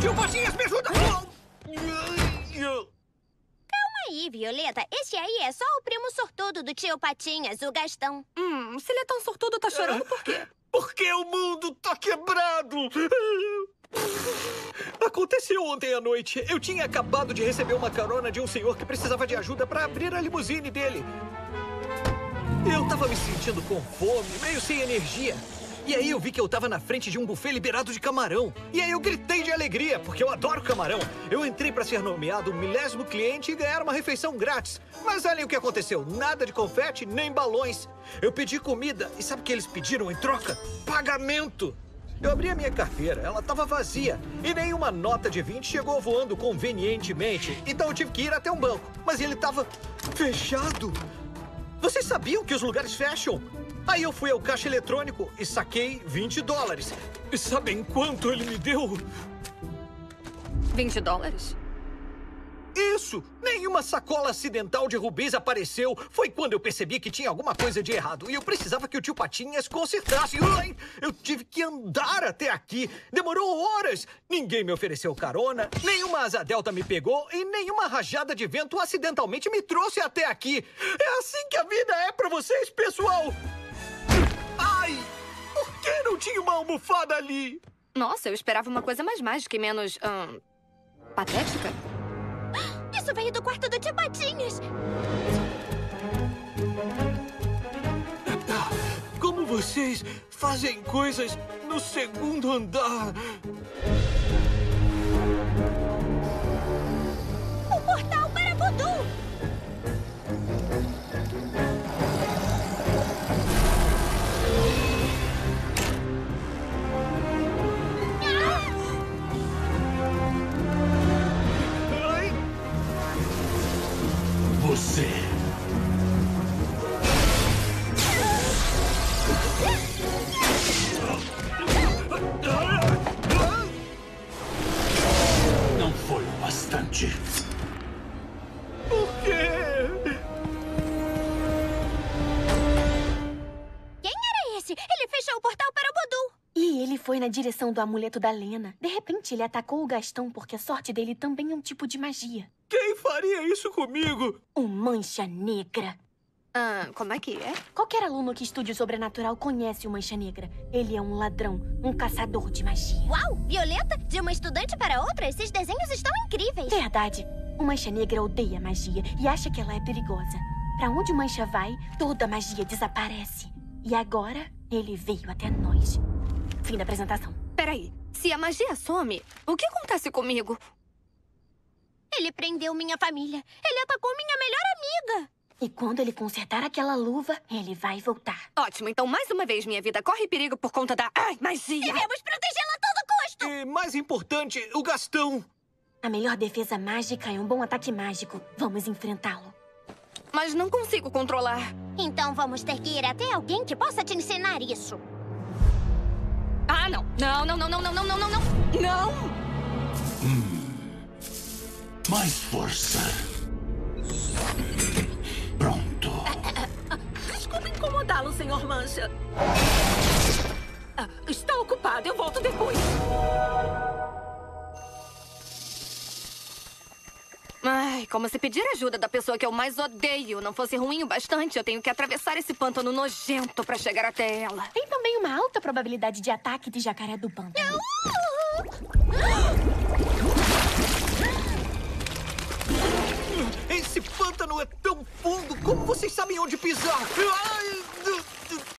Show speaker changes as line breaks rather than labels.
Tio Patinhas, me ajuda!
Aí, Violeta, esse aí é só o primo sortudo do tio Patinhas, o Gastão.
Se ele é tão sortudo, tá chorando por quê?
Porque o mundo tá quebrado! Aconteceu ontem à noite. Eu tinha acabado de receber uma carona de um senhor que precisava de ajuda para abrir a limusine dele. Eu tava me sentindo com fome, meio sem energia. E aí eu vi que eu tava na frente de um buffet liberado de camarão. E aí eu gritei de alegria, porque eu adoro camarão. Eu entrei pra ser nomeado o 1000º cliente e ganhar uma refeição grátis. Mas olhem o que aconteceu. Nada de confete, nem balões. Eu pedi comida e sabe o que eles pediram em troca? Pagamento! Eu abri a minha carteira, ela tava vazia. E nenhuma nota de 20 chegou voando convenientemente. Então eu tive que ir até um banco. Mas ele tava fechado. Vocês sabiam que os lugares fecham? Aí eu fui ao caixa eletrônico e saquei $20. E sabem quanto ele me deu?
$20?
Isso! Nenhuma sacola acidental de rubis apareceu. Foi quando eu percebi que tinha alguma coisa de errado. E eu precisava que o tio Patinhas consertasse. Ai, eu tive que andar até aqui. Demorou horas. Ninguém me ofereceu carona, nenhuma asa delta me pegou e nenhuma rajada de vento acidentalmente me trouxe até aqui. É assim que a vida é pra vocês, pessoal! Ai! Por que não tinha uma almofada ali?
Nossa, eu esperava uma coisa mais mágica e menos... patética?
Isso veio do quarto do tio Patinhas.
Como vocês fazem coisas no segundo andar?
O portal para Voodoo.
Ai!
Você. Não foi o bastante.
Por quê?
Quem era esse? Ele fechou o portal para o Voodoo.
E ele foi na direção do amuleto da Lena. De repente, ele atacou o Gastão porque a sorte dele também é um tipo de magia.
Quem faria isso comigo?
O Mancha Negra.
Como é que é?
Qualquer aluno que estude o sobrenatural conhece o Mancha Negra. Ele é um ladrão, um caçador de magia.
Uau, Violeta, de uma estudante para outra, esses desenhos estão incríveis.
Verdade. O Mancha Negra odeia magia e acha que ela é perigosa. Pra onde o Mancha vai, toda a magia desaparece. E agora, ele veio até nós. Fim da apresentação.
Peraí, se a magia some, o que acontece comigo?
Ele prendeu minha família. Ele atacou minha melhor amiga.
E quando ele consertar aquela luva, ele vai voltar.
Ótimo, então mais uma vez minha vida corre perigo por conta da magia.
Devemos protegê-la a todo custo.
E mais importante, o Gastão.
A melhor defesa mágica é um bom ataque mágico. Vamos enfrentá-lo.
Mas não consigo controlar.
Então vamos ter que ir até alguém que possa te ensinar isso.
Ah, não. Não, não, não, não, não, não, não, não, não. Não!
Mais força. Pronto.
Desculpe incomodá-lo, Sr. Mancha. Está ocupado, eu volto depois.
Ai, como se pedir ajuda da pessoa que eu mais odeio não fosse ruim o bastante, eu tenho que atravessar esse pântano nojento pra chegar até ela.
Tem também uma alta probabilidade de ataque de jacaré do pântano.
Esse pântano é tão fundo. Como vocês sabem onde pisar? Ai!